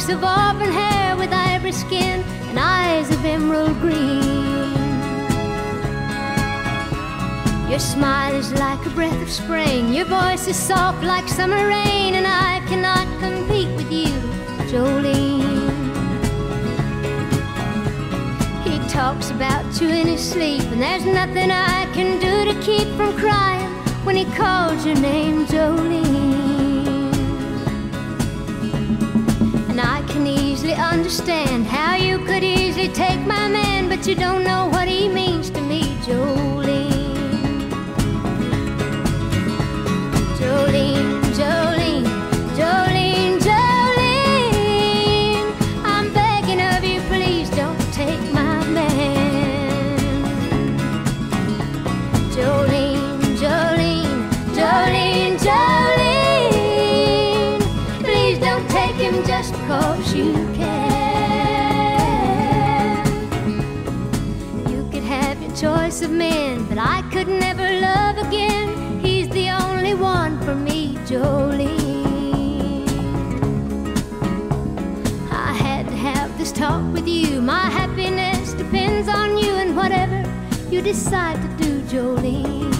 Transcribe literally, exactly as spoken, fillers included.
locks of auburn hair with ivory skin and eyes of emerald green. Your smile is like a breath of spring, your voice is soft like summer rain, and I cannot compete with you, Jolene. He talks about you in his sleep, and there's nothing I can do to keep from crying when he calls your name, Jolene. And I can easily understand how you could easily take my man, but you don't know what he means to me, Jolene. Jolene, Jolene, Jolene, Jolene, I'm begging of you, please don't take my man. Jolene, Jolene, Jolene, Jolene, please don't take him just because you can. You could have your choice of men, but I could never love again. He's the only one for me, Jolene. I had to have this talk with you. My happiness depends on you, and whatever you decide to do, Jolene.